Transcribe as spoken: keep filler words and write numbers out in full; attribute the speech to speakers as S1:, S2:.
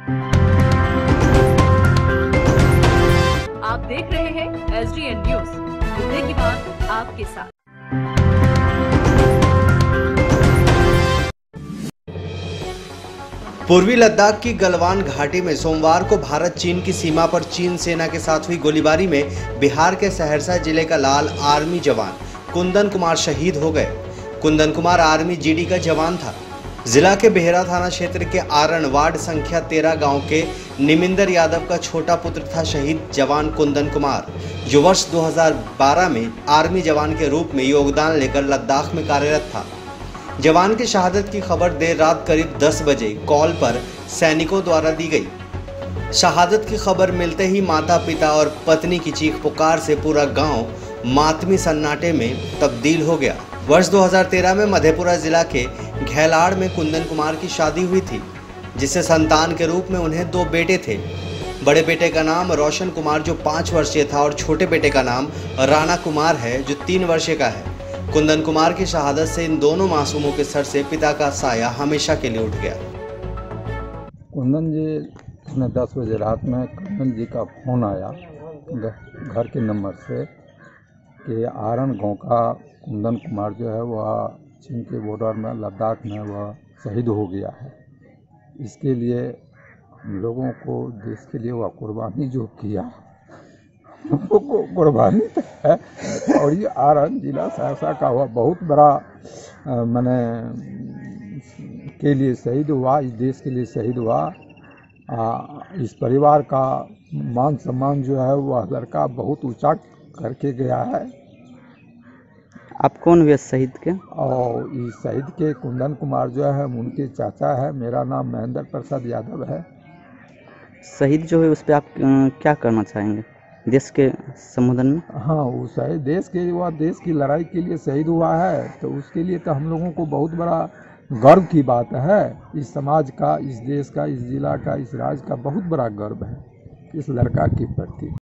S1: आप देख रहे हैं एस डी एन न्यूज, मुद्दे की बात आपके साथ।
S2: पूर्वी लद्दाख की गलवान घाटी में सोमवार को भारत चीन की सीमा पर चीन सेना के साथ हुई गोलीबारी में बिहार के सहरसा जिले का लाल आर्मी जवान कुंदन कुमार शहीद हो गए। कुंदन कुमार आर्मी जीडी का जवान था। जिला के बेहरा थाना क्षेत्र के आरण वार्ड संख्या तेरह गांव के निमिंदर यादव का छोटा पुत्र था शहीद जवान कुंदन कुमार, जो वर्ष दो हज़ार बारह में आर्मी जवान के रूप में योगदान लेकर लद्दाख में कार्यरत था। जवान की शहादत की खबर देर रात करीब दस बजे कॉल पर सैनिकों द्वारा दी गई। शहादत की खबर मिलते ही माता पिता और पत्नी की चीख पुकार से पूरा गांव मातमी सन्नाटे में तब्दील हो गया। वर्ष दो हज़ार तेरह में मधेपुरा जिला के घेलाड़ में कुंदन कुमार की शादी हुई थी, जिससे संतान के रूप में उन्हें दो बेटे थे। बड़े बेटे का नाम रोशन कुमार जो पाँच वर्षीय था और छोटे बेटे का नाम राणा कुमार है जो तीन वर्षीय का है। कुंदन कुमार की शहादत से इन दोनों मासूमों के सर से पिता का साया हमेशा के लिए उठ गया।
S3: कुंदन जी ने दस बजे रात में कुंदन जी का फ़ोन आया घर के नंबर से कि आरण गांव का कुंदन कुमार जो है वह चीन के बॉर्डर में लद्दाख में वह शहीद हो गया है। इसके लिए हम लोगों को देश के लिए वह कुर्बानी जो किया वो कुर्बानी है। और ये आरण जिला सहरसा का हुआ बहुत बड़ा मैंने के लिए शहीद हुआ, इस देश के लिए शहीद हुआ। आ, इस परिवार का मान सम्मान जो है वह लड़का बहुत ऊंचा करके गया है।
S4: आप कौन हुए शहीद के?
S3: और इस शहीद के कुंदन कुमार जो है उनके चाचा है। मेरा नाम महेंद्र प्रसाद यादव है।
S4: शहीद जो है उस पर आप क्या करना चाहेंगे देश के संबोधन में?
S3: हाँ, वो शहीद देश के वह देश की लड़ाई के लिए शहीद हुआ है, तो उसके लिए तो हम लोगों को बहुत बड़ा गर्व की बात है। इस समाज का, इस देश का, इस जिला का, इस राज्य का बहुत बड़ा गर्व है इस लड़का के प्रति।